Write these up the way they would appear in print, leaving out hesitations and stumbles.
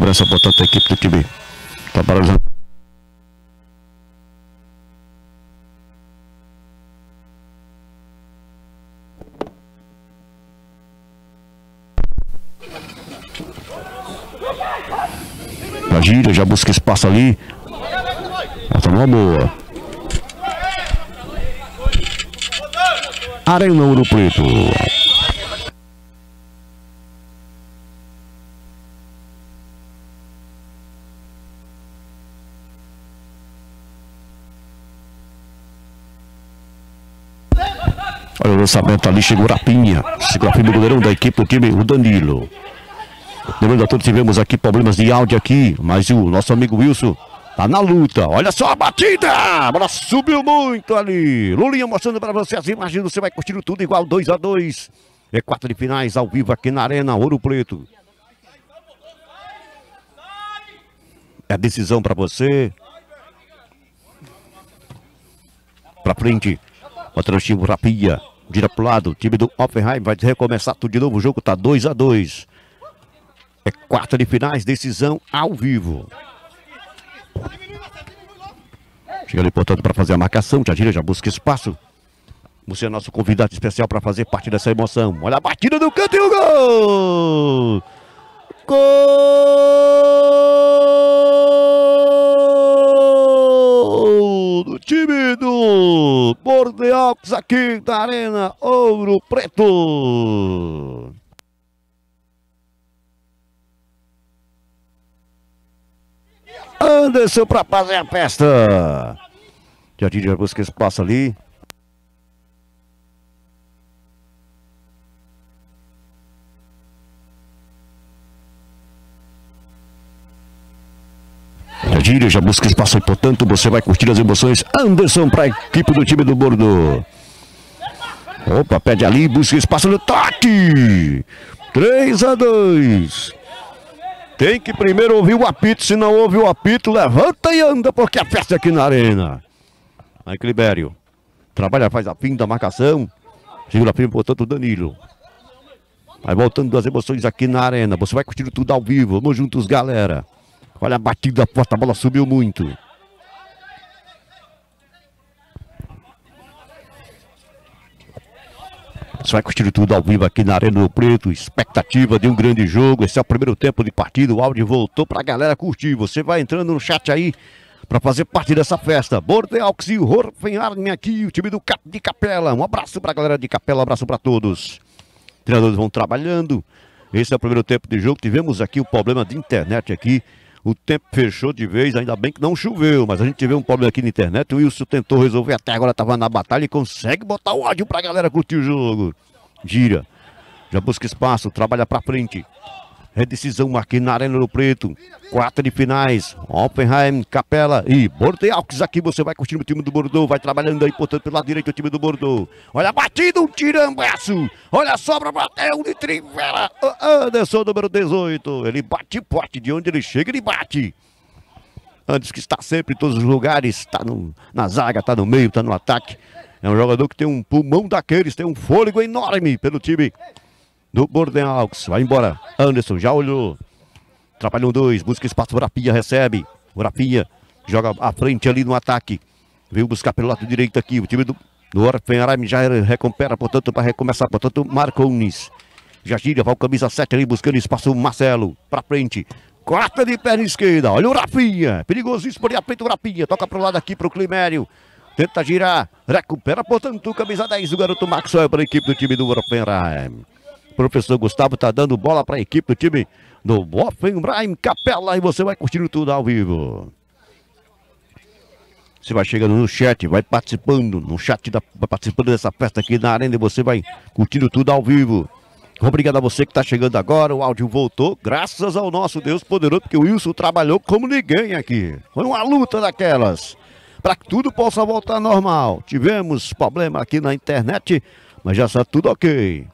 cobrança, portanto, a equipe do time. Tá paralisando. Já gira, já busca espaço ali. Essa não é boa. Arena Ouro Preto. Olha o lançamento ali, chegou o Rapinha. Segura firme o goleirão da equipe do time, o Danilo. Lembrando a todos, tivemos aqui problemas de áudio aqui, mas o nosso amigo Wilson tá na luta. Olha só a batida! A bola subiu muito ali. Lulinha mostrando para você as imagens. Você vai curtindo tudo igual 2-2. É quarta de finais ao vivo aqui na Arena Ouro Preto. É decisão para você. Para frente. Botando o time Rapinha. Gira pro lado. O time do Offenheim vai recomeçar tudo de novo. O jogo tá 2-2. É quarta de finais, decisão ao vivo. Chega ali, portanto, para fazer a marcação. Já gira, já busca espaço. Você é nosso convidado especial para fazer parte dessa emoção. Olha a batida do canto e o gol! Gol do time do Bordeaux aqui da Arena Ouro Preto. Anderson para fazer a festa. Já busca espaço ali. Já busca espaço, portanto, você vai curtir as emoções. Anderson para a equipe do time do Bordeaux. Opa, pede ali, busca espaço no toque. 3-2. Tem que primeiro ouvir o apito, se não ouve o apito, levanta e anda, porque a festa é aqui na Arena. Aí, Libério. Trabalha, faz a fim da marcação. Segura firme, portanto, o Danilo. Vai voltando as emoções aqui na Arena. Você vai curtindo tudo ao vivo. Vamos juntos, galera. Olha a batida forte, a bola subiu muito. Você vai curtir tudo ao vivo aqui na Arena Ouro Preto. Expectativa de um grande jogo. Esse é o primeiro tempo de partida. O áudio voltou pra galera curtir. Você vai entrando no chat aí para fazer parte dessa festa. Bordeaux e o Hoffenheim aqui. O time do de Capela. Um abraço pra galera de Capela. Um abraço pra todos. Treinadores vão trabalhando. Esse é o primeiro tempo de jogo. Tivemos aqui o problema de internet aqui. O tempo fechou de vez, ainda bem que não choveu, mas a gente teve um problema aqui na internet. O Wilson tentou resolver, até agora estava na batalha e consegue botar o áudio pra galera curtir o jogo. Gira, já busca espaço, trabalha pra frente. É decisão aqui na Arena Ouro Preto. Quarta de finais, Offenheim, Capela e Bordeaux. Aqui você vai curtindo o time do Bordeaux, vai trabalhando aí, portanto, pelo lado direito o time do Bordeaux. Olha a batida, um tirambaço. Olha a sobra, bateu de trivela. Anderson, número 18. Ele bate forte, de onde ele chega, ele bate. Antes que está sempre em todos os lugares, está na zaga, está no meio, está no ataque. É um jogador que tem um pulmão daqueles, tem um fôlego enorme pelo time do Bordeaux. Vai embora. Anderson já olhou. Trabalham dois. Busca espaço. O Rapinha recebe. O Rapinha joga à frente ali no ataque. Veio buscar pelo lado direito aqui. O time do Hoffenheim já recupera, portanto, para recomeçar. Portanto, Marcones. Já gira. Vai o camisa 7 ali buscando espaço. Marcelo. Para frente. Corta de perna esquerda. Olha o Rapinha. Perigoso por aí a frente o Rapinha. Toca para o lado aqui para o Climério. Tenta girar. Recupera, portanto, o camisa 10 do garoto Maxwell para a equipe do time do Hoffenheim. Professor Gustavo está dando bola para a equipe do time do Offenheim Capela e você vai curtindo tudo ao vivo. Você vai chegando no chat, vai participando, no chat, vai participando dessa festa aqui na Arena e você vai curtindo tudo ao vivo. Obrigado a você que está chegando agora, o áudio voltou, graças ao nosso Deus poderoso, porque o Wilson trabalhou como ninguém aqui. Foi uma luta daquelas, para que tudo possa voltar normal. Tivemos problema aqui na internet, mas já está tudo ok.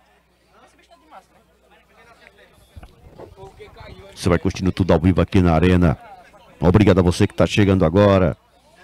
Você vai curtindo tudo ao vivo aqui na Arena. Obrigado a você que está chegando agora.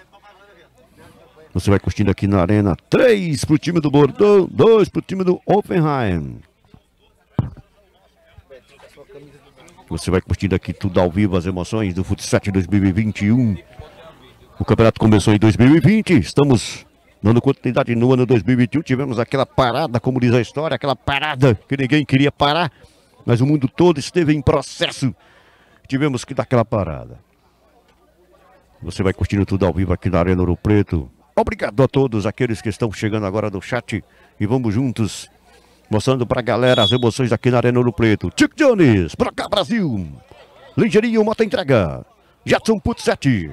Você vai curtindo aqui na Arena. 3 para o time do Bordeaux, 2 para o time do Offenheim. Você vai curtindo aqui tudo ao vivo, as emoções do Futsal 2021. O campeonato começou em 2020, estamos dando continuidade no ano 2021. Tivemos aquela parada, como diz a história, aquela parada que ninguém queria parar, mas o mundo todo esteve em processo. Tivemos que dar aquela parada. Você vai curtindo tudo ao vivo aqui na Arena Ouro Preto. Obrigado a todos aqueles que estão chegando agora no chat. E vamos juntos, mostrando pra galera as emoções aqui na Arena Ouro Preto. Chico Jones, pra cá Brasil. Ligeirinho, Mota entrega. Jetson Putset.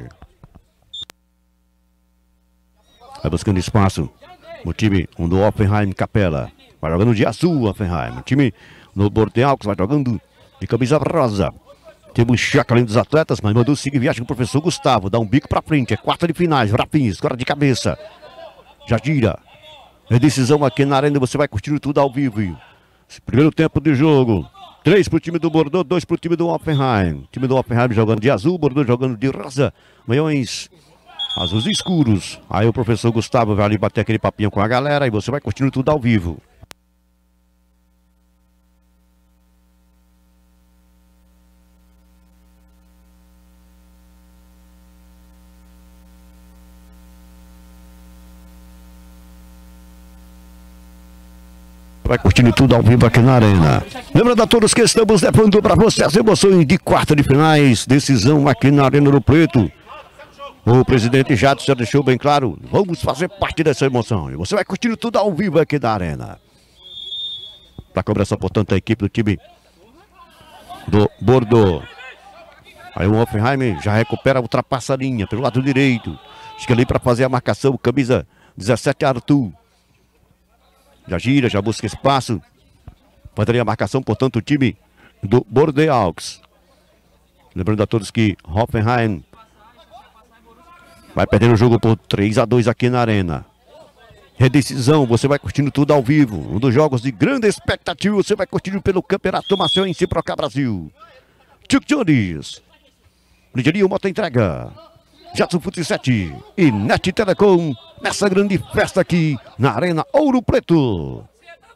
Vai buscando espaço. O time do Offenheim Capela. Vai jogando de azul, Offenheim. O time do Bordeaux vai jogando de camisa rosa. Temos Chaca além dos atletas, mas mandou seguir viagem com o professor Gustavo. Dá um bico pra frente, é quarta de finais. Rafinha, escora de cabeça. Já gira. É decisão aqui na arena, você vai curtindo tudo ao vivo. Primeiro tempo de jogo. 3 pro time do Bordeaux, 2 pro time do Offenheim. Time do Offenheim jogando de azul, Bordeaux jogando de rosa. Manhões azuis escuros. Aí o professor Gustavo vai ali bater aquele papinho com a galera e você vai curtindo tudo ao vivo. Vai curtindo tudo ao vivo aqui na arena. Lembrando a todos que estamos levando para você as emoções de quarta de finais. Decisão aqui na Arena Ouro Preto. O presidente Jadson já deixou bem claro. Vamos fazer parte dessa emoção. E você vai curtindo tudo ao vivo aqui na arena. Para cobrança, portanto, a equipe do time do Bordeaux. Aí o Offenheim já recupera, ultrapassa a linha pelo lado direito. Chega ali para fazer a marcação. Camisa 17, Arthur. Já gira, já busca espaço. Fazer a marcação, portanto, o time do Bordeaux. Lembrando a todos que Hoffenheim vai perder o jogo por 3-2 aqui na arena. Redecisão, você vai curtindo tudo ao vivo. Um dos jogos de grande expectativa, você vai curtindo pelo Campeonato Maciço Pro Cá Brasil. Chico Jones. Ligeirinho, Mota entrega. Jetson Futset e Net Telecom nessa grande festa aqui na Arena Ouro Preto.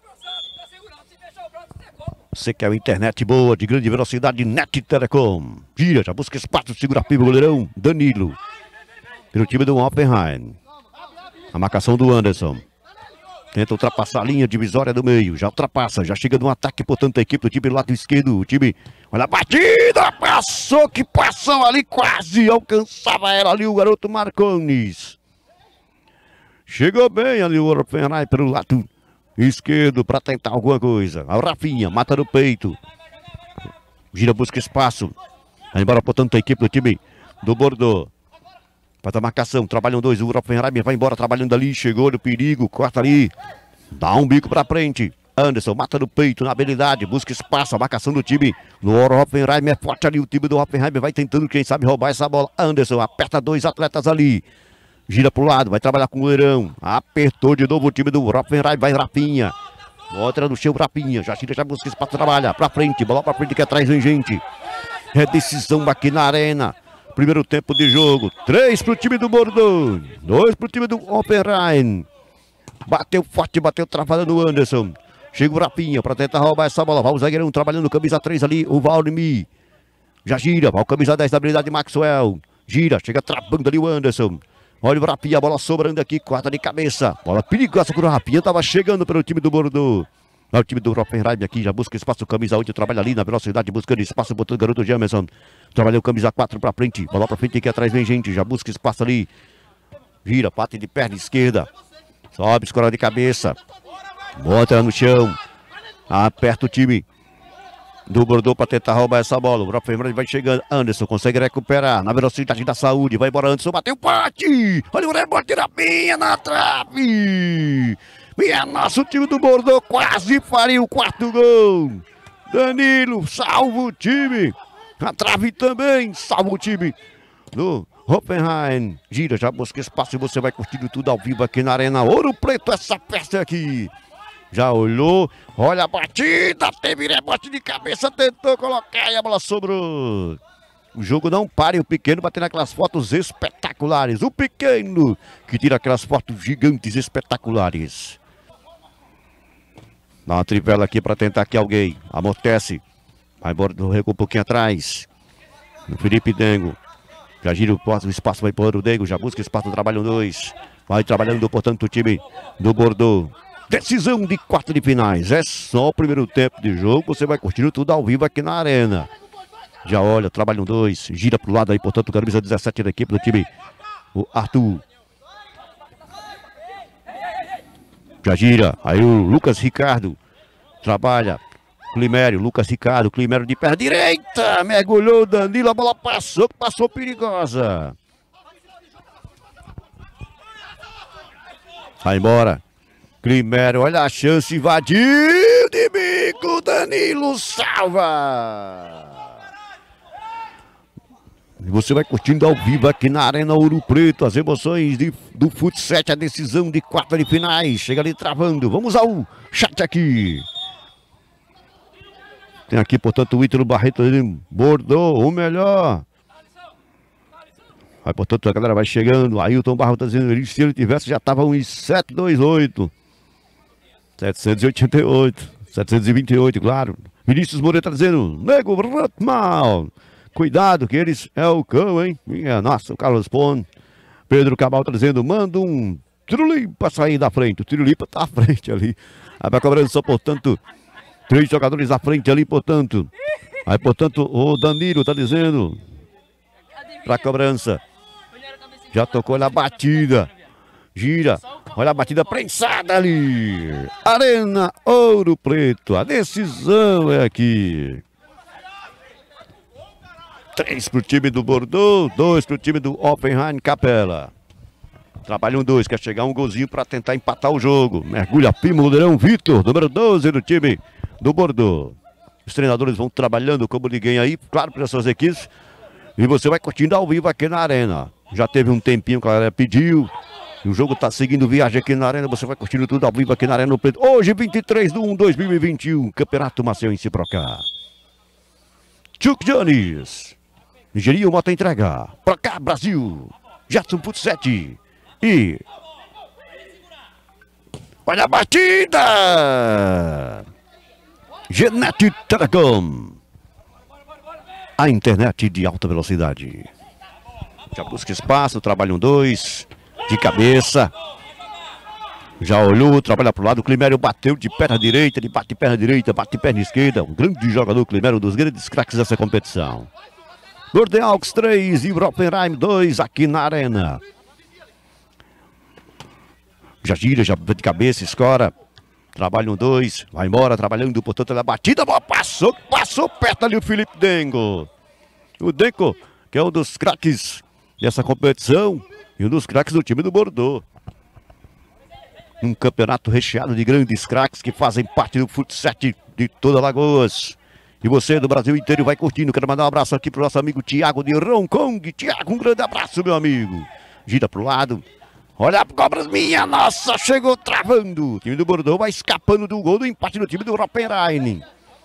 Você quer uma internet boa, de grande velocidade, Net Telecom. Gira, já busca espaço, segura firme o goleirão, Danilo. Pelo time do Offenheim. A marcação do Anderson. Tenta ultrapassar a linha divisória do meio. Já ultrapassa, já chega no ataque, portanto, a equipe do time do lado esquerdo. O time, olha a batida, passou, que passou ali, quase alcançava ela ali o garoto Marcones. Chegou bem ali o Offenheim pelo lado esquerdo para tentar alguma coisa. A Rafinha, mata no peito. Gira, busca espaço. Vai embora, portanto, a equipe do time do Bordeaux. Faz a marcação, trabalham dois, o Offenheim vai embora trabalhando ali, chegou no perigo, corta ali, dá um bico pra frente. Anderson mata no peito, na habilidade, busca espaço, a marcação do time no Offenheim é forte ali, o time do Offenheim vai tentando, quem sabe, roubar essa bola. Anderson aperta dois atletas ali, gira pro lado, vai trabalhar com o goleirão, apertou de novo o time do Offenheim, vai Rafinha, outra no chão, Rafinha, já tira, já busca espaço, trabalha, pra frente, bola pra frente que atrás vem gente. É decisão aqui na arena. Primeiro tempo de jogo, 3 para o time do Bordeaux, 2 para o time do Offenheim. Bateu forte, bateu travada no Anderson. Chega o Rafinha para tentar roubar essa bola. Vai o zagueirão trabalhando, camisa 3 ali, o Valdemir. Já gira, vai o camisa 10 da habilidade Maxwell. Gira, chega travando ali o Anderson. Olha o Rafinha, a bola sobrando aqui, quarta de cabeça. Bola perigosa com o Rafinha, estava chegando pelo time do Bordeaux. O time do Offenheim aqui já busca espaço, camisa 8, trabalha ali na velocidade, buscando espaço, botando o garoto Jamerson. Trabalhou camisa 4 pra frente, bola pra frente, aqui atrás vem gente, já busca espaço ali. Vira, bate de perna esquerda. Sobe, escora de cabeça. Bota no chão. Aperta o time do Bordeaux para tentar roubar essa bola. O Offenheim vai chegando, Anderson consegue recuperar na velocidade da saúde. Vai embora Anderson, bateu o bate. Olha o rebote da minha na trave. Minha nossa, o time do Bordeaux quase faria o quarto gol. Danilo salva o time. A trave também salva o time do Hoffenheim. Gira, já busca espaço e você vai curtindo tudo ao vivo aqui na Arena Ouro Preto. Essa festa aqui. Já olhou, olha a batida, teve rebote de cabeça, tentou colocar e a bola sobrou. O jogo não para e o pequeno batendo aquelas fotos espetaculares. O pequeno que tira aquelas fotos gigantes espetaculares. Dá uma trivela aqui para tentar aqui alguém. Amortece. Vai embora, recua um pouquinho atrás. O Felipe Dengo. Já gira o espaço, vai para o Dengo. Já busca espaço no trabalho 2. Vai trabalhando, portanto, o time do Bordeaux. Decisão de quarta de finais. É só o primeiro tempo de jogo. Você vai curtindo tudo ao vivo aqui na arena. Já olha, trabalho 2. Gira para o lado aí, portanto, o camisa 17 da equipe do time. O Arthur. Já gira. Aí o Lucas Ricardo. Trabalha. Climério, Lucas Ricardo, Climério de perna direita, mergulhou Danilo, a bola passou perigosa. Vai embora. Climério, olha a chance, invadiu de bico, Danilo salva. E você vai curtindo ao vivo aqui na Arena Ouro Preto, as emoções do futsal, a decisão de quarta de finais. Chega ali travando, vamos ao chat aqui. Tem aqui, portanto, o Ítalo Barreto de Bordeaux, o melhor. Aí, portanto, a galera vai chegando. Ailton Barro está dizendo, se ele tivesse, já estava uns 728. 788. 728, claro. Vinícius Moreira está dizendo, nego mal. Cuidado que eles é o cão, hein? Minha nossa, o Carlos Pon. Pedro Cabal está dizendo, manda um Tirulipa sair da frente. O Tirulipa está à frente ali. Aí vai cobrança, portanto... 3 jogadores à frente ali, portanto. Aí, portanto, o Danilo tá dizendo. Pra cobrança. Já tocou na batida. Gira. Olha a batida prensada ali. Arena Ouro Preto. A decisão é aqui. 3 pro time do Bordeaux. 2 pro time do Oppenheim Capela. Trabalham 2. Quer chegar um golzinho pra tentar empatar o jogo. Mergulha Pimo, goleirão Vitor. Número 12 do time do Bordeaux. Os treinadores vão trabalhando como ninguém aí, claro, para suas equipes. E você vai curtindo ao vivo aqui na arena. Já teve um tempinho que a galera pediu. E o jogo está seguindo viagem aqui na arena. Você vai curtindo tudo ao vivo aqui na Arena Preto. Hoje, 23/1/2021. Campeonato Maceiense Pro Cá. Chuck Jones. Nigerinho Mota entrega. Pro Cá, Brasil. Jetson Putset. E... olha a batida! Genet Telecom. A internet de alta velocidade. Já busca espaço, trabalha 2. De cabeça. Já olhou, trabalha para o lado. O Climério bateu de perna direita. Ele bate perna direita, bate perna esquerda. Um grande jogador, Climério, um dos grandes craques dessa competição. Bordeaux 3 e Oppenheim 2 aqui na arena. Já gira, já de cabeça, escora. Trabalham 2, vai embora, trabalhando, portanto, a batida, bola passou perto ali o Felipe Dengo. O Dengo, que é um dos craques dessa competição e um dos craques do time do Bordeaux. Um campeonato recheado de grandes craques que fazem parte do futsal de toda Alagoas. E você do Brasil inteiro vai curtindo. Quero mandar um abraço aqui pro nosso amigo Thiago de Hong Kong. Thiago, um grande abraço, meu amigo. Gira pro lado. Olha a cobra minha, nossa, chegou travando. O time do Bordeaux vai escapando do gol do empate do time do Oppenheim.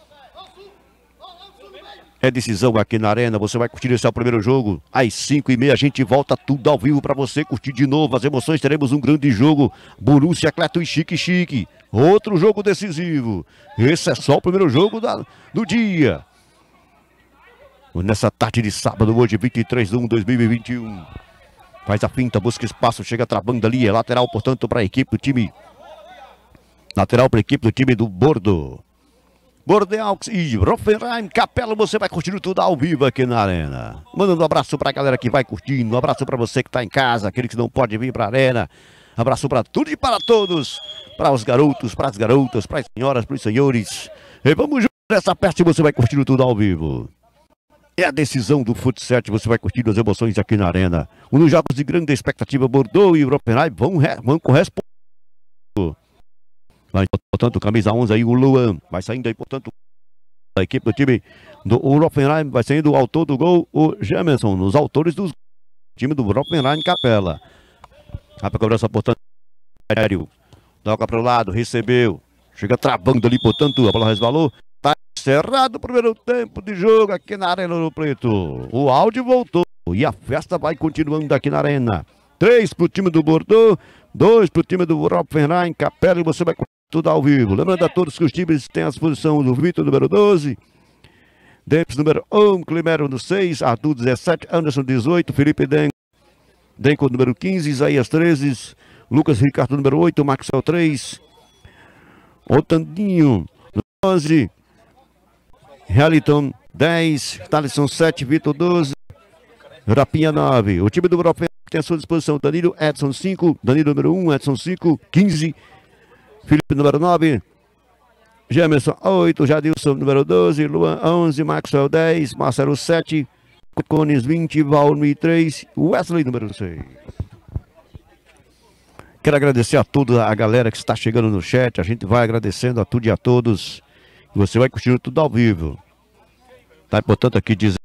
É decisão aqui na arena, você vai curtir esse é o primeiro jogo. Às 5h30 a gente volta tudo ao vivo para você curtir de novo as emoções. Teremos um grande jogo, Borussia Cleto e Chique. Outro jogo decisivo. Esse é só o primeiro jogo do dia. Nessa tarde de sábado, hoje 23/1/2021. Faz a finta, busca espaço, chega travando ali. É lateral, portanto, para a equipe do time. Lateral para a equipe do time do Bordeaux. Bordeaux e Oppenheim Capela, você vai curtindo tudo ao vivo aqui na arena. Mandando um abraço para a galera que vai curtindo. Um abraço para você que está em casa, aquele que não pode vir para a arena. Abraço para tudo e para todos. Para os garotos, para as garotas, para as senhoras, para os senhores. E vamos juntos nessa festa e você vai curtindo tudo ao vivo. É a decisão do futsal, você vai curtindo as emoções aqui na arena. Um dos jogos de grande expectativa, Bordeaux e Oppenheim vão corresponder. Vai, portanto, camisa 11 aí, o Luan. Vai saindo aí, portanto, a equipe do time do Oppenheim. Vai saindo o autor do gol, o Jamerson. Os autores do time do Oppenheim Capela. Vai para a cobrança, portanto, aéreo. Toca para o lado, recebeu. Chega travando ali, portanto, a bola resvalou. Tá encerrado o primeiro tempo de jogo aqui na Arena Ouro Preto. O áudio voltou e a festa vai continuando aqui na arena. 3 para o time do Bordeaux, 2 para o time do Oppenheim Capela. E você vai tudo ao vivo. Lembrando a todos que os times têm a disposição do Vitor, número 12. Dempes número 1, Climero no 6, Arthur 17, Anderson 18, Felipe Denco número 15, Isaías 13, Lucas Ricardo número 8, Maxwell 3, Otandinho 11, Realiton 10, Thalisson 7, Vitor 12, Rapinha 9. O time do Europa tem à sua disposição Danilo, Edson 5, Danilo número 1, Edson 5, 15, Felipe número 9, Gemerson 8, Jadilson número 12, Luan 11, Maxwell 10, Marcelo 7, Cones 20, Valmir 3, Wesley número 6. Quero agradecer a toda a galera que está chegando no chat. A gente vai agradecendo a tudo e a todos. E você vai curtindo tudo ao vivo. Tá importante aqui dizer.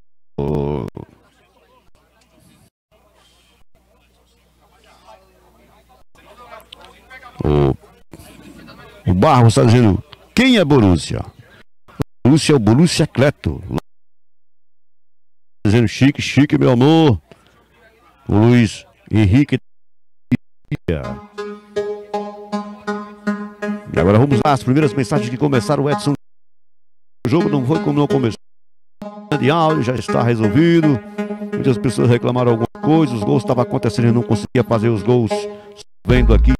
O Barros está dizendo: quem é Borussia? Borussia é o Borussia Cleto. Dizendo chique, chique, meu amor. O Luiz Henrique. E agora vamos lá, as primeiras mensagens que começaram. O Edson. O jogo não foi como não começou. De áudio já está resolvido. Muitas pessoas reclamaram alguma coisa. Os gols estavam acontecendo e não conseguia fazer os gols. Vendo aqui.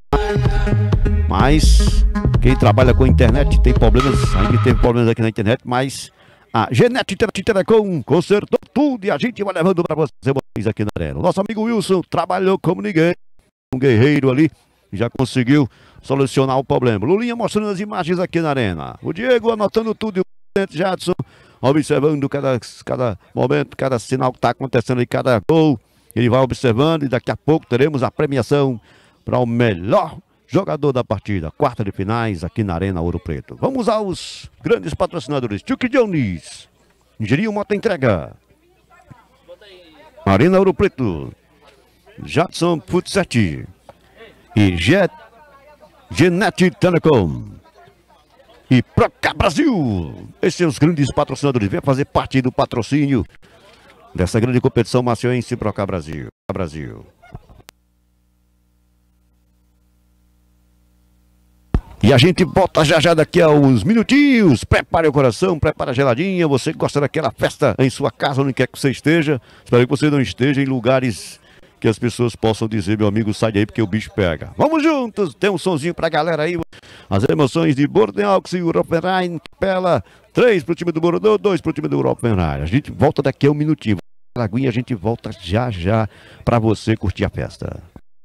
Mas quem trabalha com a internet tem problemas. A gente teve problemas aqui na internet, mas a Genete Telecom consertou tudo e a gente vai levando para vocês aqui na arena. O nosso amigo Wilson trabalhou como ninguém. Um guerreiro ali, já conseguiu solucionar o problema. Lulinha mostrando as imagens aqui na arena. O Diego anotando tudo e o presidente Jadson observando cada momento, cada sinal que está acontecendo e cada gol. Ele vai observando e daqui a pouco teremos a premiação para o melhor jogador da partida. Quarta de finais aqui na Arena Ouro Preto. Vamos aos grandes patrocinadores. Chuck Jones, Engenharia Moto Entrega, Arena Ouro Preto, Jadson Futset e Genete Telecom e Proca Brasil. Esses são os grandes patrocinadores. Venha fazer parte do patrocínio dessa grande competição macioense. Proca Brasil. E a gente volta já daqui a uns minutinhos. Prepare o coração, prepare a geladinha. Você que gosta daquela festa em sua casa, onde quer que você esteja. Espero que você não esteja em lugares que as pessoas possam dizer: meu amigo, sai daí porque o bicho pega. Vamos juntos, tem um sonzinho pra galera aí. As emoções de Bordeaux e Uropenheim, Capela. 3 pro time do Bordeaux, 2 pro time do Uropenheim. A gente volta daqui a um minutinho. Lagoinha, a gente volta já pra você curtir a festa.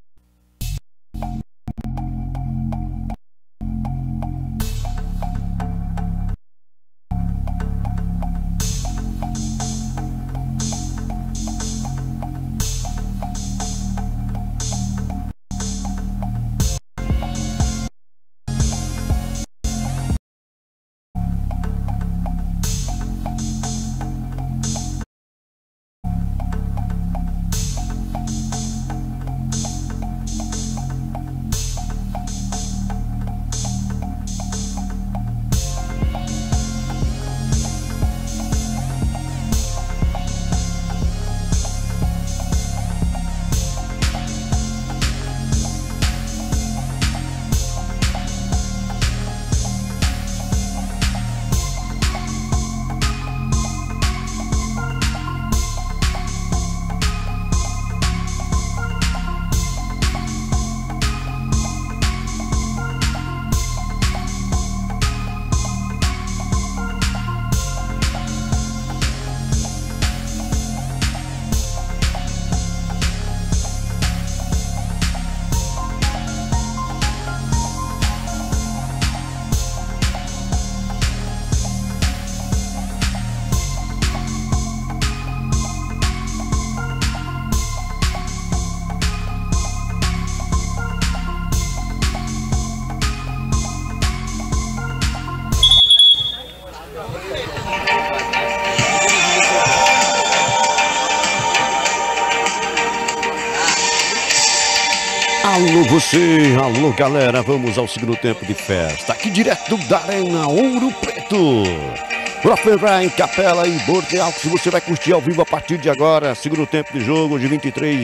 Alô você, alô galera, vamos ao segundo tempo de festa, aqui direto da Arena Ouro Preto. Uropenheim, Capela e Bordeaux, você vai curtir ao vivo a partir de agora, segundo tempo de jogo de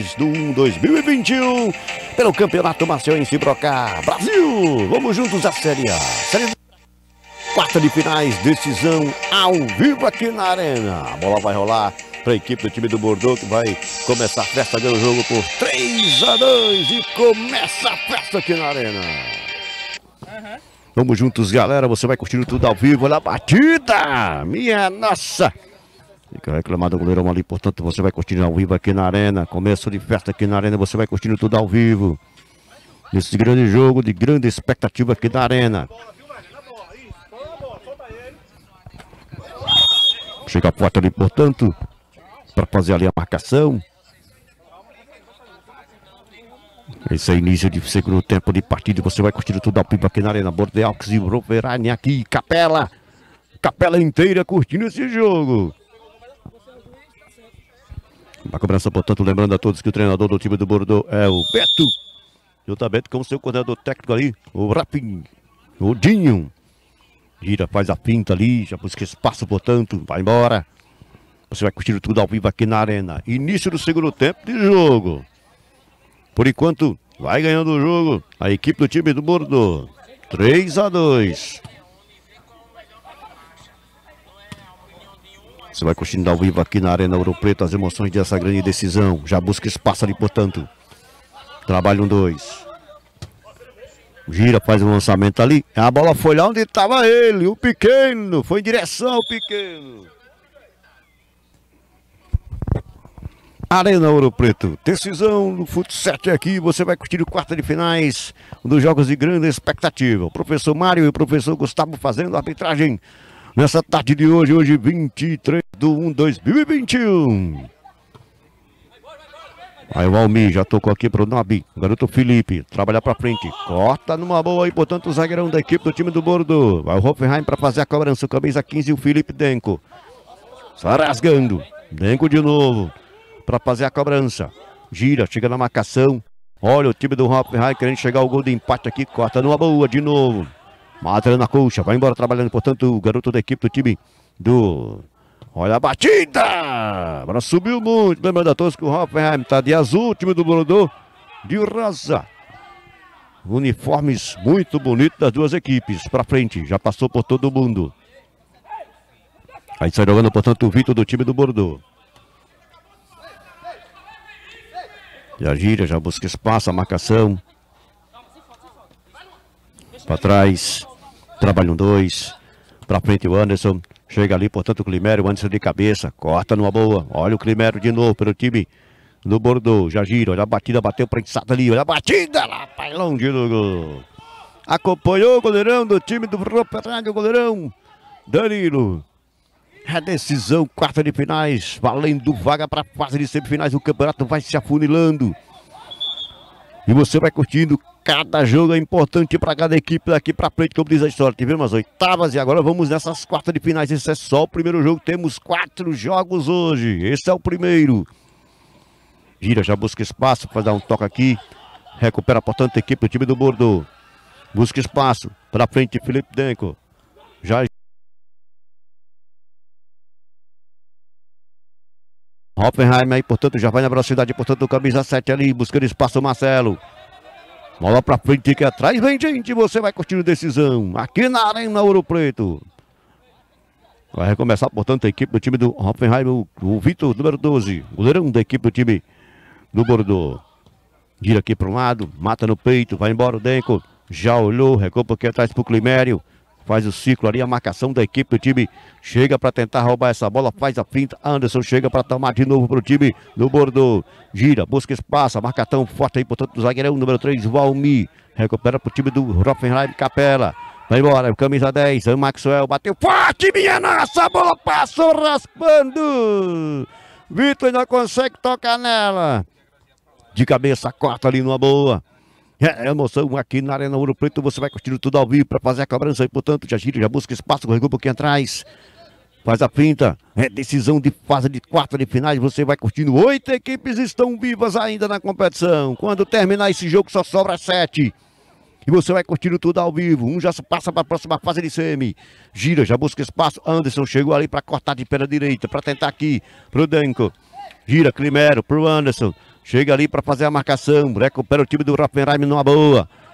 23/1/2021, pelo Campeonato Macioense Proca Brasil. Vamos juntos à Série A. quarta de finais, decisão ao vivo aqui na arena. A bola vai rolar para a equipe do time do Bordeaux, que vai começar a festa, ganhando o jogo por 3-2 e começa a festa aqui na arena. Vamos juntos, galera, você vai curtindo tudo ao vivo. Olha a batida, minha nossa. Fica reclamado o goleirão ali, portanto você vai curtindo ao vivo aqui na arena. Começo de festa aqui na arena, você vai curtindo tudo ao vivo. Nesse grande jogo, de grande expectativa aqui na arena. Chega forte ali, portanto, para fazer ali a marcação. Esse é o início de segundo tempo de partida. Você vai curtindo tudo ao vivo aqui na arena. Bordeaux e Roverani aqui, Capela. Capela inteira curtindo esse jogo. A cobrança, portanto, lembrando a todos que o treinador do time do Bordeaux é o Beto. Juntamente com o seu coordenador técnico ali, o Rapin, o Dinho. Gira, faz a pinta ali, já busca espaço, portanto, vai embora. Você vai curtindo tudo ao vivo aqui na arena. Início do segundo tempo de jogo. Por enquanto, vai ganhando o jogo a equipe do time do Bordeaux. 3-2. Você vai curtindo ao vivo aqui na Arena Ouro Preto as emoções dessa grande decisão. Já busca espaço ali, portanto. Trabalha 2. Gira, faz um lançamento ali. A bola foi lá onde estava ele, o pequeno. Foi em direção ao pequeno. Arena Ouro Preto. Decisão do futsal aqui. Você vai curtir o quarto de finais dos jogos de grande expectativa. O professor Mário e o professor Gustavo fazendo a arbitragem nessa tarde de hoje. Hoje 23/1/2021. Aí o Almir já tocou aqui pro Nabi. O garoto Felipe, trabalhar pra frente. Corta numa boa aí, portanto, o zagueirão da equipe do time do Bordeaux. Vai o Hoffenheim pra fazer a cobrança. Camisa 15 e o Felipe Denko. Só rasgando. Denko de novo pra fazer a cobrança. Gira, chega na marcação. Olha o time do Hoffenheim querendo chegar ao gol de empate aqui. Corta numa boa de novo. Mata na coxa. Vai embora trabalhando, portanto, o garoto da equipe do time do... Olha a batida! Agora subiu muito. Lembrando a todos que o Hoffenheim está de azul, o time do Bordeaux de rosa. Uniformes muito bonitos das duas equipes. Para frente, já passou por todo mundo. Aí sai jogando, portanto, o Vitor do time do Bordeaux. Já gira, já busca espaço, a marcação. Para trás, trabalham 2. Para frente o Anderson. Chega ali, portanto, o Climério, o Anderson de cabeça, corta numa boa. Olha o Climério de novo pelo time do Bordeaux. Já gira, olha a batida, bateu prensado ali. Olha a batida lá, vai longe do gol. Acompanhou o goleirão do time do Roperag, o goleirão Danilo. É decisão, quarta de finais, valendo vaga para a fase de semifinais. O campeonato vai se afunilando. E você vai curtindo. Cada jogo é importante para cada equipe daqui para frente, como diz a história. Tivemos as oitavas e agora vamos nessas quartas de finais. Esse é só o primeiro jogo. Temos 4 jogos hoje. Esse é o primeiro. Gira, já busca espaço para dar um toque aqui. Recupera, portanto, a equipe do time do Bordeaux. Busca espaço. Para frente, Felipe Denko. Já. Hoffenheim aí, portanto, já vai na velocidade, portanto, o camisa 7 ali, buscando espaço, Marcelo. Bola pra frente aqui atrás, vem gente, você vai curtindo decisão aqui na Arena Ouro Preto. Vai recomeçar, portanto, a equipe do time do Hoffenheim, o Vitor, número 12, goleirão da equipe do time do Bordeaux. Gira aqui para um lado, mata no peito, vai embora o Denko, já olhou, recupera aqui atrás pro Climério. Faz o ciclo ali, a marcação da equipe do time. Chega para tentar roubar essa bola, faz a finta. Anderson chega para tomar de novo para o time do Bordeaux. Gira, busca espaço, a marcação forte aí, portanto, do zagueirão, número 3, Valmir. Recupera para o time do Hoffenheim, Capela. Vai embora, camisa 10, o Maxwell bateu forte, minha nossa, a bola passou raspando. Vitor ainda consegue tocar nela. De cabeça, corta ali numa boa. É emoção aqui na Arena Ouro Preto. Você vai curtindo tudo ao vivo para fazer a cobrança. E, portanto, já gira, já busca espaço, correu um pouquinho atrás. Faz a finta. É decisão de fase de quarta de finais. Você vai curtindo. 8 equipes estão vivas ainda na competição. Quando terminar esse jogo, só sobra 7. E você vai curtindo tudo ao vivo. Um já passa para a próxima fase de semi. Gira, já busca espaço. Anderson chegou ali para cortar de pela direita. Para tentar aqui pro Denko. Gira, Climério pro Anderson. Chega ali para fazer a marcação. Recupera o time do Hoffenheim numa boa.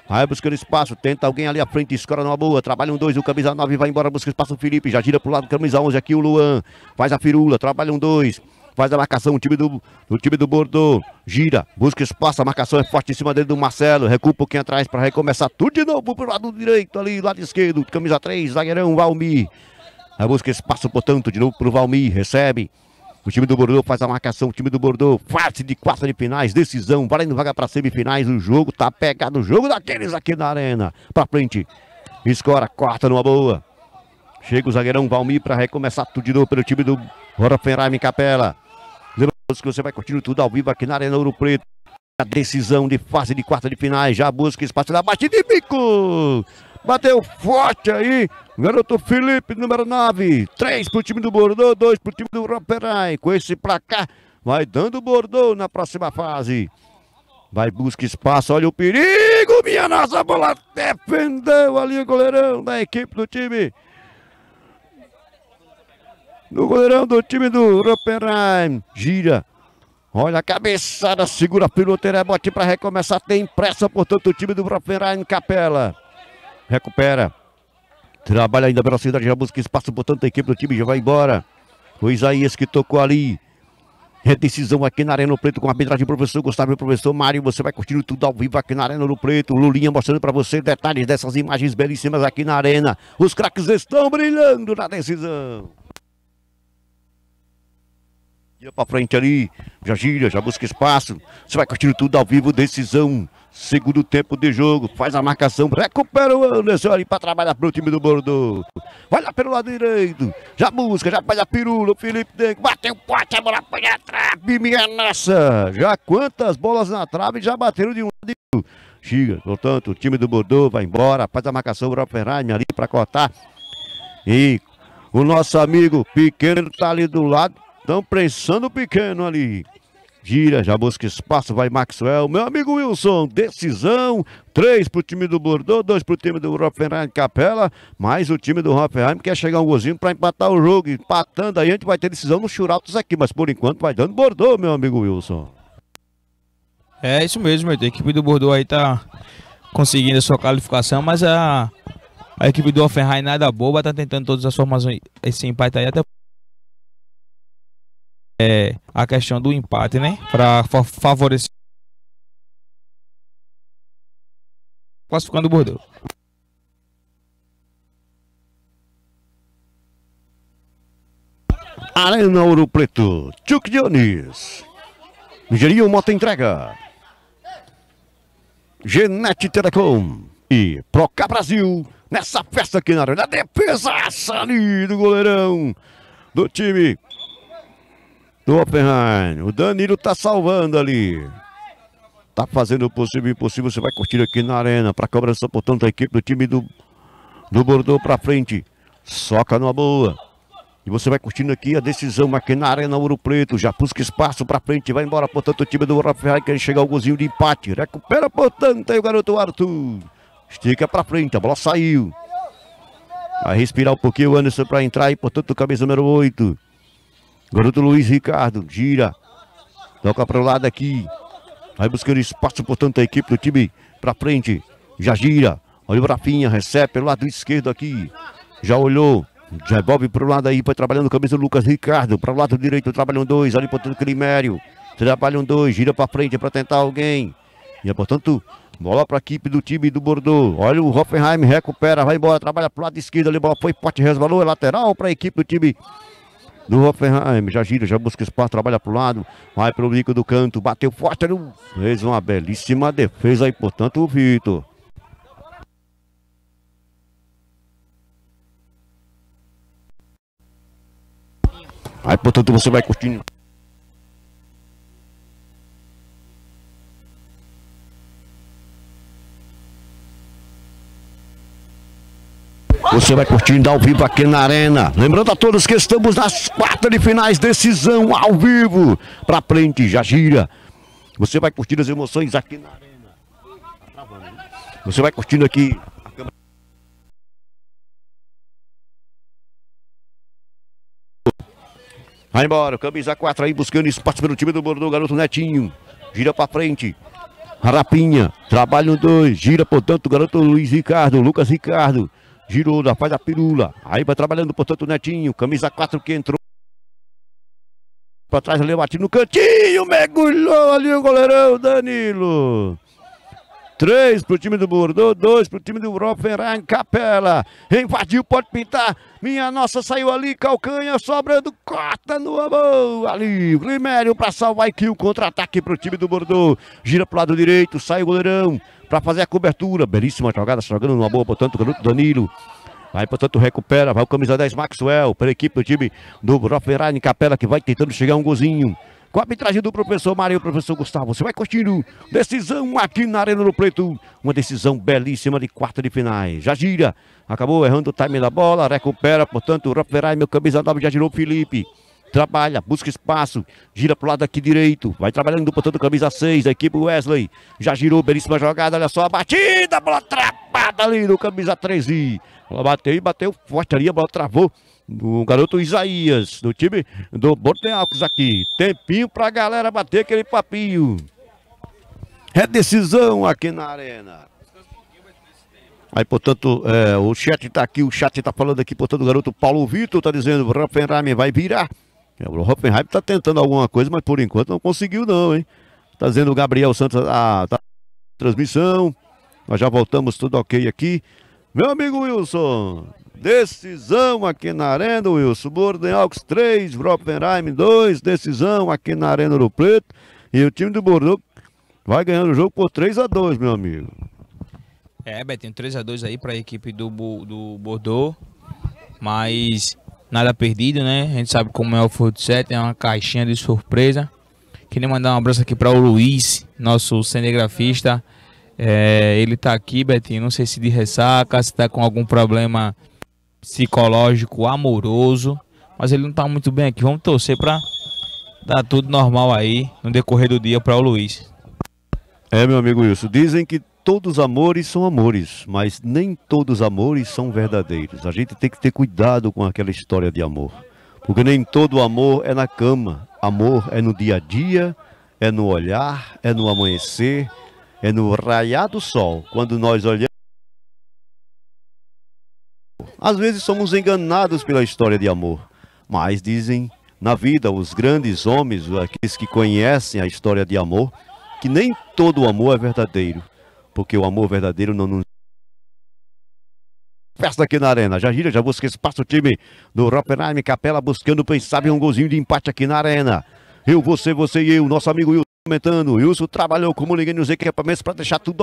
Vai buscando espaço, tenta alguém ali à frente, escora numa boa, trabalha um 2, o camisa 9 vai embora, busca espaço o Felipe, já gira pro lado do camisa 11 aqui o Luan, faz a firula, trabalha um 2, faz a marcação, o time do Bordeaux, gira, busca espaço, a marcação é forte em cima dele do Marcelo, recua um pouquinho atrás para recomeçar tudo de novo pro lado direito ali, lado esquerdo, camisa 3, zagueirão Valmir, aí busca espaço, portanto, de novo pro Valmir, recebe. O time do Bordeaux faz a marcação, o time do Bordeaux, fase de quarta de finais, decisão, valendo vaga para semifinais, o jogo tá pegado, o jogo daqueles aqui na arena, pra frente, escora, corta numa boa, chega o zagueirão Valmir para recomeçar tudo de novo pelo time do Hoffenheim Capela, lembrando que você vai curtindo tudo ao vivo aqui na Arena Ouro Preto, a decisão de fase de quarta de finais, já busca espaço da batida de bico, bateu forte aí, garoto Felipe, número 9. 3 pro time do Bordeaux, 2 pro time do Hoffenheim. Com esse placar, vai dando Bordeaux na próxima fase. Vai buscar espaço, olha o perigo, minha nossa bola defendeu ali o goleirão da equipe do time. O goleirão do time do Hoffenheim, gira. Olha a cabeçada, segura a piloteira, bote para recomeçar, tem pressa, portanto, o time do Hoffenheim Capela. Recupera. Trabalha ainda a velocidade, já busca espaço, portanto a equipe do time já vai embora. O Isaías que tocou ali. É decisão aqui na Arena Ouro Preto com a arbitragem do professor Gustavo e o professor Mário. Você vai curtindo tudo ao vivo aqui na Arena Ouro Preto. Lulinha mostrando para você detalhes dessas imagens belíssimas aqui na arena. Os craques estão brilhando na decisão. Gira para frente ali, já gira, já busca espaço. Você vai curtindo tudo ao vivo, decisão. Segundo tempo de jogo, faz a marcação, recupera o Anderson ali para trabalhar para o time do Bordeaux. Vai lá pelo lado direito, já busca, já faz a pirula, o Felipe Denco, bateu o pote, a bola foi na trave, minha nossa. Já quantas bolas na trave já bateram de um lado. Chega, portanto, o time do Bordeaux vai embora, faz a marcação, o Hoffenheim ali para cortar. E o nosso amigo Pequeno tá ali do lado, estão prensando o Pequeno ali. Gira, já busca espaço, vai Maxwell, meu amigo Wilson, decisão, 3 pro time do Bordeaux, 2 pro time do Hoffenheim Capela, mais o time do Hoffenheim quer chegar um golzinho para empatar o jogo, empatando aí a gente vai ter decisão nos shooouts aqui, mas por enquanto vai dando Bordeaux, meu amigo Wilson. É isso mesmo, a equipe do Bordeaux aí tá conseguindo a sua qualificação, mas a equipe do Hoffenheim nada boba, tá tentando todas as formas esse empate aí até a questão do empate, né? Para favorecer classificando o Bordeaux. Arena Ouro Preto, Chuck Dionis, Engenharia Moto Entrega, Genete Telecom e Procar Brasil, nessa festa aqui na arena, a defesa ali do goleirão do time do Hoffenheim. O Danilo tá salvando ali. Tá fazendo o possível e impossível. Você vai curtir aqui na arena para cobrança, portanto, a equipe do time do Bordeaux para frente. Soca numa boa. E você vai curtindo aqui a decisão aqui na Arena Ouro Preto. Já busca espaço para frente. Vai embora, portanto, o time do Hoffenheim quer chegar ao golzinho de empate. Recupera, portanto, aí o garoto Arthur. Estica para frente. A bola saiu. Vai respirar um pouquinho o Anderson para entrar. E, portanto, camisa número 8. Garoto Luiz Ricardo, gira, toca para o lado aqui, vai buscando espaço, portanto, a equipe do time para frente, já gira, olha o Rafinha, recebe pelo lado esquerdo aqui, já olhou, já devolve para o lado aí, vai trabalhando o camisa do Lucas Ricardo, para o lado direito, trabalham 2, ali, portanto, Climério, trabalham 2, gira para frente para tentar alguém, e, portanto, bola para a equipe do time do Bordeaux, olha o Hoffenheim, recupera, vai embora, trabalha para o lado esquerdo, ali, bola foi forte, resvalou, é lateral para a equipe do time do Hoffenheim, já gira, já busca espaço, trabalha pro lado, vai pro bico do canto, bateu forte, fez uma belíssima defesa aí, portanto, o Vitor. Aí, portanto, você vai curtindo. Você vai curtindo ao vivo aqui na arena. Lembrando a todos que estamos nas quartas de finais, decisão ao vivo. Pra frente, já gira. Você vai curtindo as emoções aqui na arena. Você vai curtindo aqui. Vai embora, camisa 4 aí buscando espaço pelo time do Bordeaux, garoto Netinho. Gira pra frente. Rapinha, trabalha no 2, gira, portanto, o garoto Luiz Ricardo, Lucas Ricardo. Girou, já faz a pirula. Aí vai trabalhando, portanto, o Netinho, camisa 4 que entrou. Pra trás ali, bate no cantinho, mergulhou ali o goleirão Danilo. 3 pro time do Bordeaux, 2 pro time do Hoffenheim Capela. Invadiu, pode pintar. Minha nossa, saiu ali, calcanha, sobrando, corta no amor. Ali, Rimério pra salvar aqui o contra-ataque pro time do Bordeaux. Gira pro lado direito, sai o goleirão pra fazer a cobertura. Belíssima jogada, jogando numa boa, portanto, o garoto Danilo. Aí, portanto, recupera, vai o camisa 10 Maxwell, para a equipe do time do Hoffenheim Capela, que vai tentando chegar um golzinho. Com a arbitragem do professor Mário e o professor Gustavo, você vai curtindo. Decisão aqui na Arena do Preto. Uma decisão belíssima de quarta de finais. Já gira, acabou errando o time da bola, recupera, portanto, o Hoffenheim, meu camisa 9, já girou o Felipe. Trabalha, busca espaço, gira pro lado aqui direito, vai trabalhando, portanto, camisa 6, a equipe Wesley. Já girou, belíssima jogada, olha só a batida, bola atrapada ali no camisa 13. Ela bateu e bateu forte ali, a bola travou. O garoto Isaías, do time do Bordeaux aqui. Tempinho pra galera bater aquele papinho. É decisão aqui na arena. Aí, portanto, o chat tá aqui, o chat tá falando aqui, portanto, o garoto Paulo Vitor tá dizendo, o Hoffenheim vai virar. O Hoffenheim tá tentando alguma coisa, mas por enquanto não conseguiu não, hein. Tá dizendo o Gabriel Santos, tá transmissão. Nós já voltamos, tudo ok aqui. Meu amigo Wilson, decisão aqui na Arena, Wilson. Bordeaux 3, Hoffenheim 2, decisão aqui na Arena do Preto. E o time do Bordeaux vai ganhando o jogo por 3-2, meu amigo. Betinho, 3-2 aí para a equipe do Bordeaux. Mas nada perdido, né? A gente sabe como é o futsal, é uma caixinha de surpresa. Queria mandar um abraço aqui para o Luiz, nosso cinegrafista. Ele tá aqui, Betinho, não sei se de ressaca, se tá com algum problema psicológico, amoroso, mas ele não tá muito bem aqui. Vamos torcer pra dar tudo normal aí no decorrer do dia para o Luiz. Meu amigo Wilson, dizem que todos os amores são amores, mas nem todos os amores são verdadeiros. A gente tem que ter cuidado com aquela história de amor, porque nem todo amor é na cama. Amor é no dia a dia, é no olhar, é no amanhecer, é no raiar do sol, quando nós olhamos. Às vezes somos enganados pela história de amor, mas dizem na vida os grandes homens, aqueles que conhecem a história de amor, que nem todo amor é verdadeiro, porque o amor verdadeiro não nos... Festa aqui na arena, já gira, já busca espaço, o time do Hoffenheim Capela buscando, quem sabe, um golzinho de empate aqui na arena. Eu, você e eu, nosso amigo Wilson comentando. Wilson trabalhou como ninguém nos equipamentos para deixar tudo.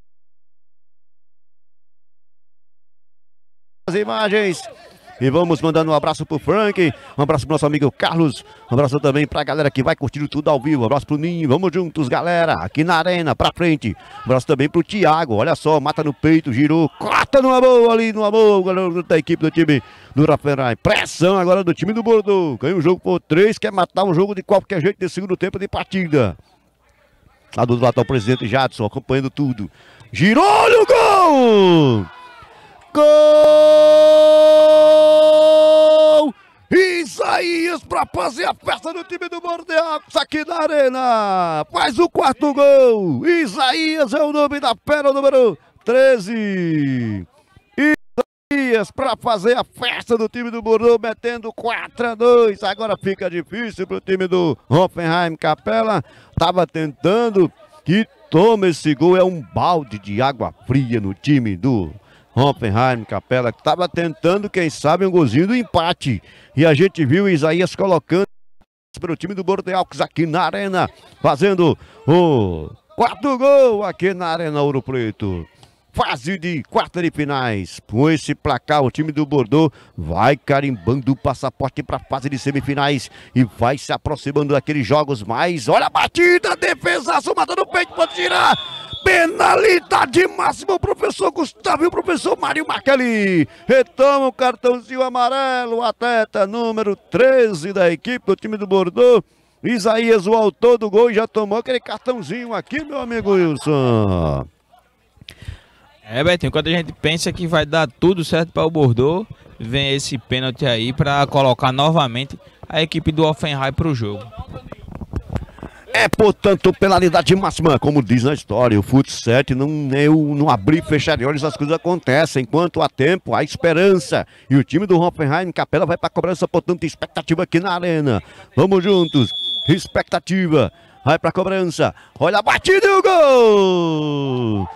As imagens. E vamos mandando um abraço pro Frank, um abraço pro nosso amigo Carlos, um abraço também pra galera que vai curtindo tudo ao vivo, um abraço pro Ninho, vamos juntos galera, aqui na arena, pra frente, um abraço também pro Thiago, olha só, mata no peito, girou, corta no amor ali, no amor, galera da equipe do time do Hoffenheim, pressão agora do time do Bordeaux, ganha um jogo por 3, quer matar um jogo de qualquer jeito nesse segundo tempo de partida. Lá do lado tá o presidente Jadson, acompanhando tudo, girou, olha o gol! Gol! Isaías para fazer a festa do time do Bordeaux aqui na arena. Faz o quarto gol. Isaías é o nome da fera, número 13. Isaías para fazer a festa do time do Bordeaux, metendo 4-2. Agora fica difícil para o time do Hoffenheim Capela. Tava tentando, que toma esse gol. É um balde de água fria no time do Hoffenheim Capela, que estava tentando, quem sabe, um golzinho do empate. E a gente viu o Isaías colocando para o time do Bordeaux aqui na arena, fazendo o quarto gol aqui na Arena Ouro Preto. Fase de quarta de finais. Com esse placar, o time do Bordeaux vai carimbando o passaporte para a fase de semifinais e vai se aproximando daqueles jogos mais. Olha a batida, defesa, somada no peito, pode tirar. Penalidade máxima, o professor Gustavo e o professor Mário Marcali. Retoma o cartãozinho amarelo, o atleta número 13 da equipe do time do Bordeaux. Isaías, o autor do gol, já tomou aquele cartãozinho aqui, meu amigo Wilson. Betinho, quando a gente pensa que vai dar tudo certo para o Bordeaux, vem esse pênalti aí para colocar novamente a equipe do Hoffenheim para o jogo. É, portanto, penalidade máxima, como diz na história, o futsal não abrir e fechar de olhos, as coisas acontecem. Enquanto há tempo, há esperança. E o time do Hoffenheim Capela vai para a cobrança, portanto, expectativa aqui na arena. Vamos juntos, expectativa, vai para a cobrança. Olha a batida e o gol!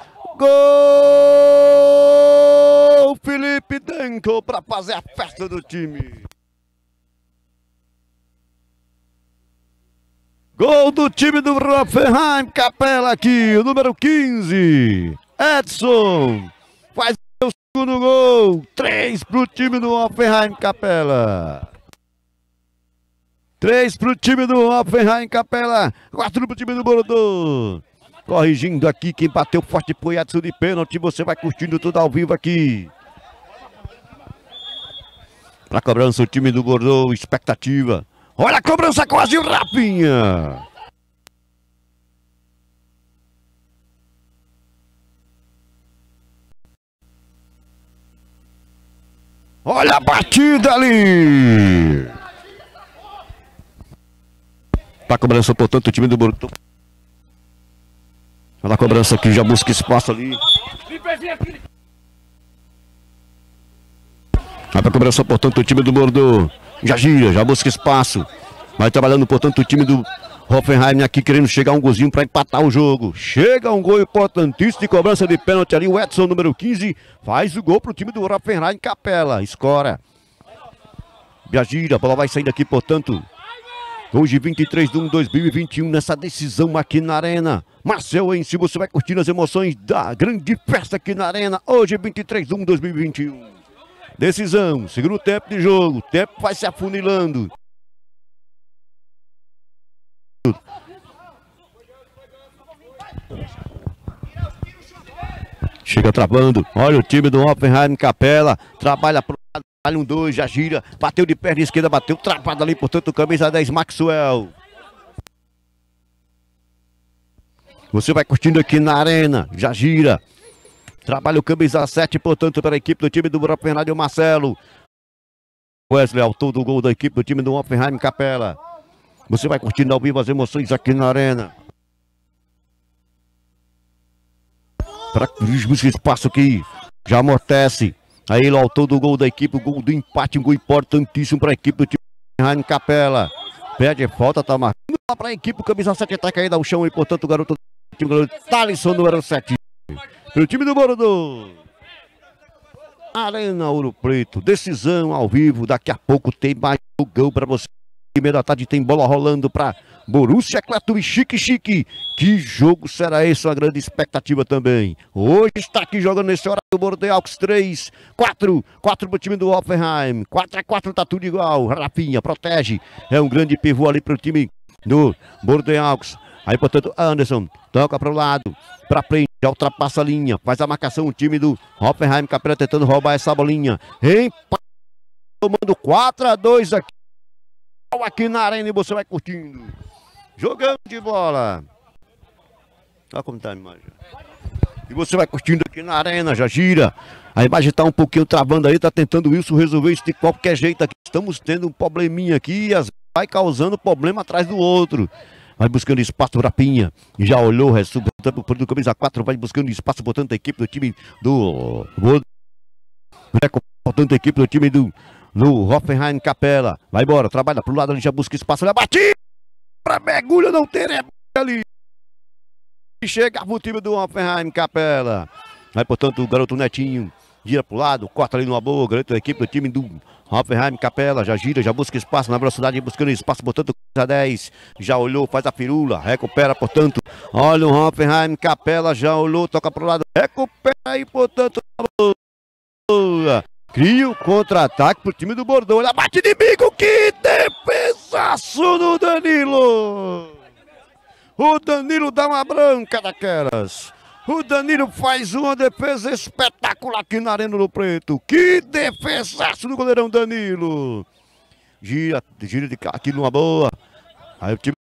Gol! Felipe Danco para fazer a festa do time. Gol do time do Hoffenheim Capela aqui, o número 15. Edson faz o segundo gol. 3 para o time do Hoffenheim Capela. 3 para o time do Hoffenheim Capela. 4 para o time do Bordeaux. Corrigindo aqui, quem bateu forte foi Edson de pênalti. Você vai curtindo tudo ao vivo aqui. Para a cobrança, o time do Bordeaux, expectativa. Olha a cobrança quase o Rafinha. Olha a batida ali. Para a cobrança, portanto, o time do Bordeaux. Olha a cobrança aqui, já busca espaço ali. Vai para a cobrança, portanto, o time do Bordeaux. Já gira, já busca espaço. Vai trabalhando, portanto, o time do Hoffenheim aqui querendo chegar um golzinho para empatar o jogo. Chega um gol importantíssimo de cobrança de pênalti ali. O Edson, número 15, faz o gol para o time do Hoffenheim Capela. Escora. Já gira, a bola vai saindo aqui, portanto. Hoje, 23 de 2021, nessa decisão aqui na Arena. Marcel, em si, você vai curtindo as emoções da grande festa aqui na Arena. Hoje, 23 de 2021. Decisão, segundo tempo de jogo, o tempo vai se afunilando. Chega travando, olha o time do Hoffenheim Capela, trabalha pro lado, vale um 2, já gira, bateu de perna esquerda, bateu travado ali, portanto, camisa 10, Maxwell. Você vai curtindo aqui na Arena, já gira. Trabalha o camisa 7, portanto, para a equipe do time do Hoffenheim, o Marcelo. Wesley, autor do gol da equipe do time do Hoffenheim Capela. Você vai curtindo ao vivo as emoções aqui na Arena. Para buscar espaço aqui, já amortece. Aí ele, autor do gol da equipe, o gol do empate, um gol importantíssimo para a equipe do time do Hoffenheim Capela. Pede falta, tá marcando para a equipe, o camisa 7 está caído ao chão e, portanto, o garoto Thalisson, número 7. Pelo time do Bordeaux. Arena Ouro Preto, decisão ao vivo. Daqui a pouco tem mais jogão para você. Primeira da tarde tem bola rolando para Borussia Cleto e Chique. Que jogo será esse? Uma grande expectativa também. Hoje está aqui jogando nesse horário o Bordeaux 3, 4 para o time do Hoffenheim. 4-4, tá tudo igual. Rafinha protege. É um grande pivô ali para o time do Bordeaux. Aí, portanto, Anderson toca para o lado, para frente, já ultrapassa a linha, faz a marcação, o time do Hoffenheim Capela tentando roubar essa bolinha. Empate, tomando 4-2 aqui na Arena e você vai curtindo. Jogando de bola. Olha como tá a imagem. E você vai curtindo aqui na Arena, já gira. A imagem tá um pouquinho travando aí, tá tentando o Wilson resolver isso de qualquer jeito aqui. Estamos tendo um probleminha aqui e vai causando problema atrás do outro. Vai buscando espaço para Pinha. Já olhou, do camisa 4, vai buscando espaço, botando a equipe do time do. Botando a equipe do time do Hoffenheim Capela. Vai embora, trabalha pro lado ali, já busca espaço. Olha, bate! Pra mergulho não ter ali. Chega pro time do Hoffenheim Capela. Vai, portanto, o garoto Netinho. Gira pro lado, corta ali numa boa. Garoto da equipe do time do Hoffenheim Capela. Já gira, já busca espaço na velocidade, buscando espaço, botando a 10. Já olhou, faz a firula, recupera, portanto. Olha o Hoffenheim Capela, já olhou, toca pro lado. Recupera aí, portanto. Cria o contra-ataque pro time do Bordeaux. Olha, bate de bico, que defesaço do Danilo! O Danilo dá uma branca daquelas. O Danilo faz uma defesa espetacular aqui na Arena do Preto. Que defesaço do goleirão Danilo. Gira aqui numa boa. Aí o time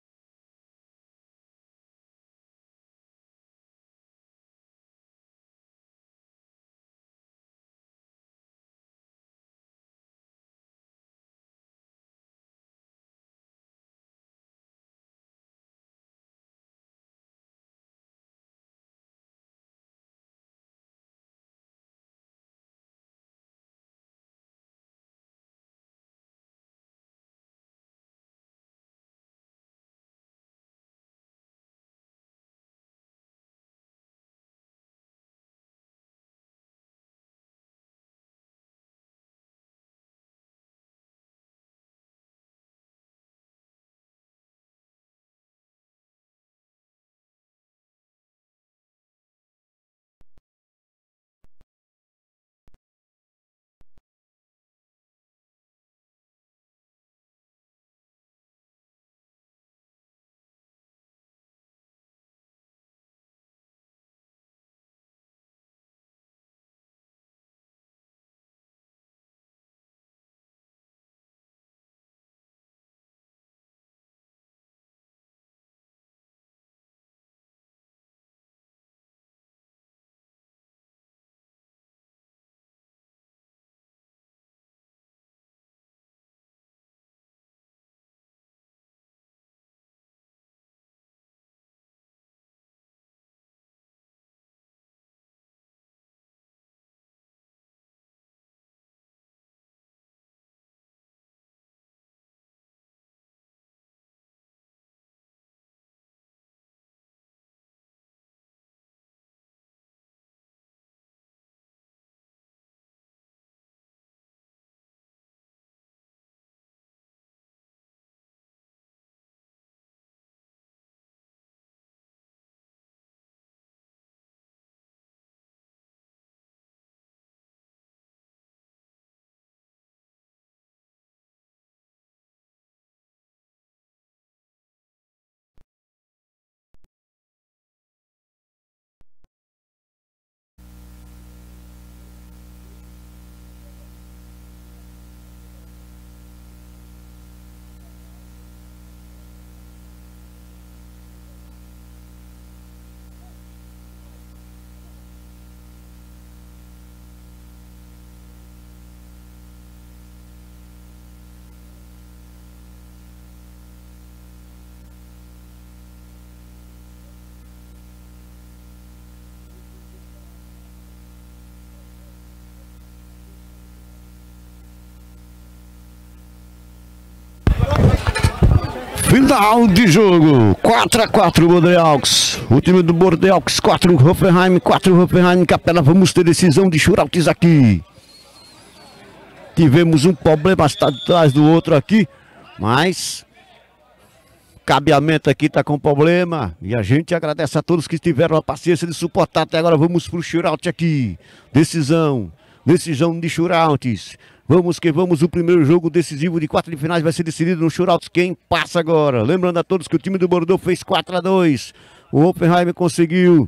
Final de jogo, 4-4 Bordeaux. O time do Bordeaux, 4 Hoffenheim, 4 Hoffenheim, Capela. Vamos ter decisão de shootouts aqui. Tivemos um problema atrás do outro aqui, mas cabeamento aqui está com problema. E a gente agradece a todos que tiveram a paciência de suportar até agora. Vamos para o shootout aqui. Decisão de shootouts. Vamos que vamos, o primeiro jogo decisivo de 4 de finais vai ser decidido no shootout. Quem passa agora? Lembrando a todos que o time do Bordeaux fez 4-2. O Hoffenheim conseguiu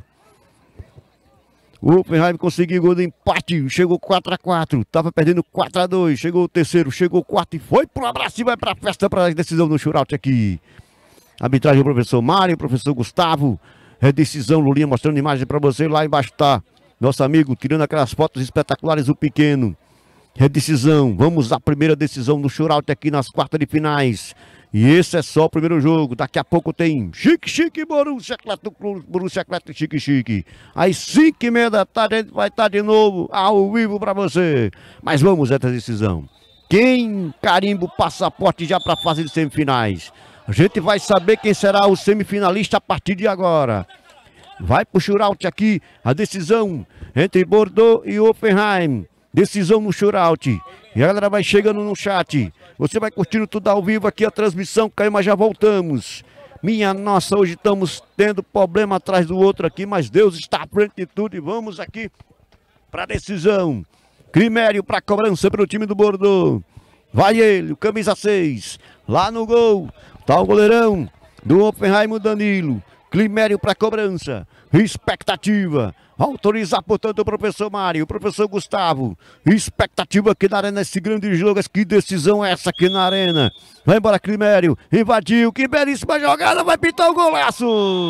gol de empate, chegou 4-4, estava perdendo 4-2, chegou o terceiro, chegou o quarto e foi pro abraço e vai pra festa para a decisão no shootout aqui. Arbitragem, professor Mário, professor Gustavo, decisão, Lulinha mostrando imagem para você, lá embaixo tá nosso amigo tirando aquelas fotos espetaculares, o pequeno. Decisão, vamos à primeira decisão do shootout aqui nas quartas de finais. E esse é só o primeiro jogo. Daqui a pouco tem Chique Borussia Atlético Chique. Às 5h30 da tarde a gente vai estar de novo ao vivo para você. Mas vamos a essa decisão. Quem carimba o passaporte já para a fase de semifinais? A gente vai saber quem será o semifinalista a partir de agora. Vai pro shootout aqui a decisão entre Bordeaux e Hoffenheim. Decisão no shootout. E a galera vai chegando no chat. Você vai curtindo tudo ao vivo aqui, a transmissão caiu, mas já voltamos. Minha nossa, hoje estamos tendo problema atrás do outro aqui, mas Deus está à frente de tudo. E vamos aqui para a decisão. Climério para cobrança pelo time do Bordeaux. Vai ele, o camisa 6. Lá no gol. Tá o goleirão do Hoffenheim, o Danilo. Climério para cobrança. Expectativa. Autorizar, portanto, o professor Mário, o professor Gustavo. Expectativa aqui na arena, esse grande jogo. Que decisão é essa aqui na arena? Vai embora, Climério. Invadiu. Que belíssima jogada. Vai pintar o golaço.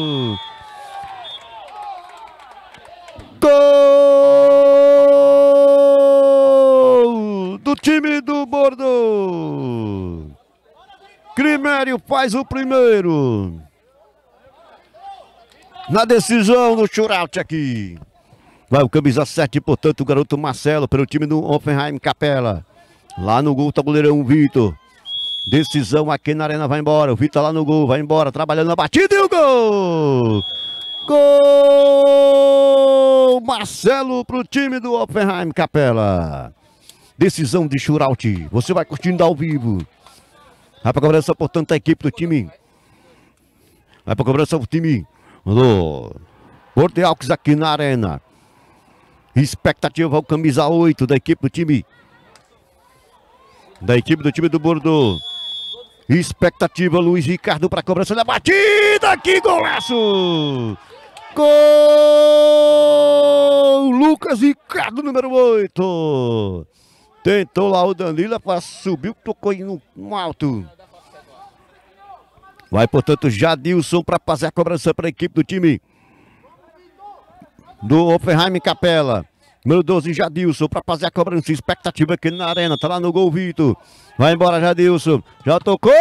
Gol do time do Bordeaux. Climério faz o primeiro. Na decisão do shootout aqui. Vai o camisa 7, portanto, o garoto Marcelo, pelo time do Hoffenheim Capela. Lá no gol tá o goleirão Vitor. Decisão aqui na arena, vai embora. O Vitor lá no gol, vai embora, trabalhando na batida e o gol! Gol! Marcelo pro time do Hoffenheim Capela. Decisão de shootout. Você vai curtindo ao vivo. Vai pra cobrança, portanto, a equipe do time. Vai pra cobrança o time do Bordeaux aqui na arena. Expectativa o camisa 8 da equipe do time. Do Bordeaux. Expectativa Luiz Ricardo para cobrança da batida. Que golaço! Gol! Lucas Ricardo, número 8. Tentou lá o Danilo, subiu, tocou no alto. Vai, portanto, Jadilson para fazer a cobrança para a equipe do time do Hoffenheim Capela. Número 12, Jadilson para fazer a cobrança. Expectativa aqui na arena. Tá lá no gol, Vitor. Vai embora, Jadilson. Já tocou!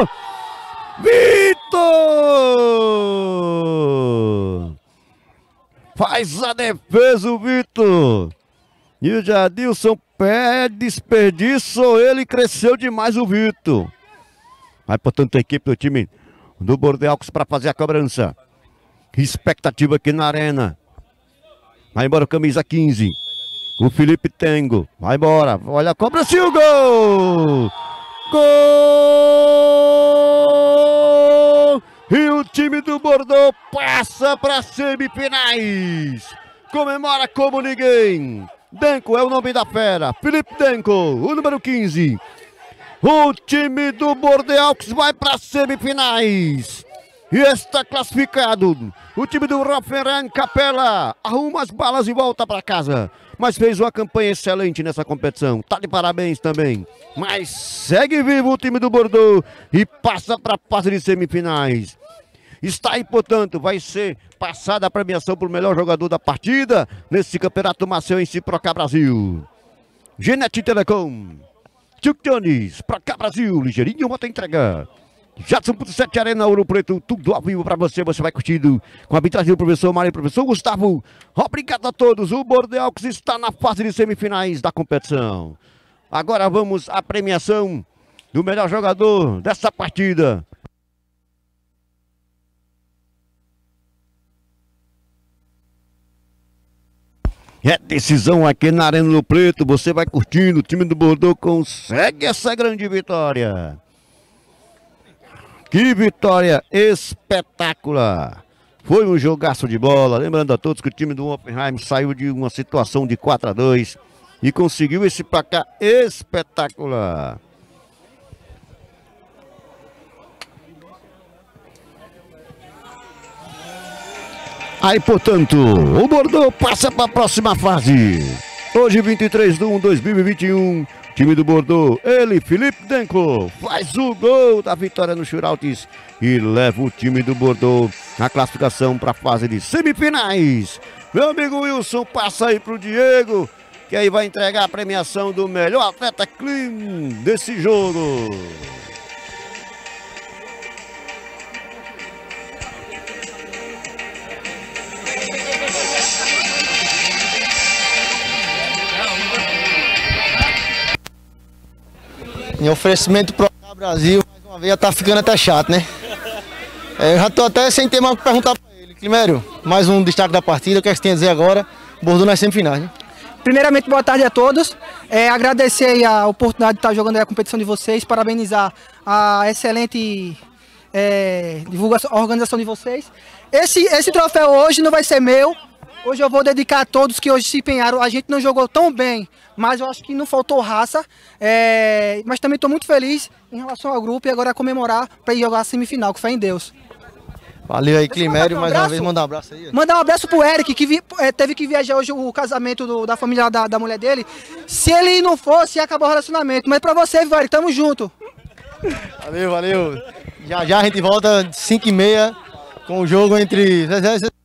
Vitor! Faz a defesa o Vitor. E o Jadilson pede desperdício. Ele cresceu demais o Vitor. Vai, portanto, a equipe do time do Bordeaux para fazer a cobrança. Expectativa aqui na arena. Vai embora o camisa 15. O Felipe Tengo. Vai embora. Olha a cobrança e o gol! Gol! E o time do Bordeaux passa para semifinais. Comemora como ninguém. Denko é o nome da fera. Felipe Denko, o número 15. O time do Bordeaux vai para semifinais. E está classificado. O time do Hoffenheim Capela arruma as balas e volta para casa. Mas fez uma campanha excelente nessa competição. Tá de parabéns também. Mas segue vivo o time do Bordeaux e passa para a fase de semifinais. Está aí, portanto, vai ser passada a premiação para o melhor jogador da partida nesse campeonato Maceiense Procá Brasil. Genete Telecom. Tio Jones, Procá Brasil, ligeirinho, bota entrega. Jadson.7 Arena Ouro Preto, tudo ao vivo para você, você vai curtindo com a arbitragem do professor Mário e professor Gustavo. Obrigado a todos, o Bordeaux está na fase de semifinais da competição. Agora vamos à premiação do melhor jogador dessa partida. É decisão aqui na Arena do Preto. Você vai curtindo. O time do Bordeaux consegue essa grande vitória. Que vitória espetacular. Foi um jogaço de bola. Lembrando a todos que o time do Oppenheim saiu de uma situação de 4-2 e conseguiu esse placar espetacular. Aí, portanto, o Bordeaux passa para a próxima fase. Hoje, 23/1/2021, time do Bordeaux, ele, Felipe Denko, faz o gol da vitória no Shootout e leva o time do Bordeaux na classificação para a fase de semifinais. Meu amigo Wilson, passa aí para o Diego, que aí vai entregar a premiação do melhor atleta clean desse jogo. Em oferecimento pro Brasil, mais uma vez já tá ficando até chato, né? Eu já tô até sem ter mais o que perguntar pra ele. Climério, mais um destaque da partida, o que é que você tem a dizer agora? Bordeaux nas semifinais, né? Primeiramente, boa tarde a todos. Agradecer aí a oportunidade de estar jogando aí a competição de vocês, parabenizar a excelente divulgação, a organização de vocês. Esse troféu hoje não vai ser meu. Hoje eu vou dedicar a todos que hoje se empenharam. A gente não jogou tão bem, mas eu acho que não faltou raça. Mas também estou muito feliz em relação ao grupo e agora comemorar para ir jogar a semifinal, com fé em Deus. Valeu aí, Climério. Mais uma vez, mandar um abraço aí. Mandar um abraço pro Eric, que teve que viajar hoje o casamento da família da mulher dele. Se ele não fosse, ia acabar o relacionamento. Mas pra você, Eric, tamo junto. Valeu, valeu. Já já a gente volta 5h30 com o jogo entre...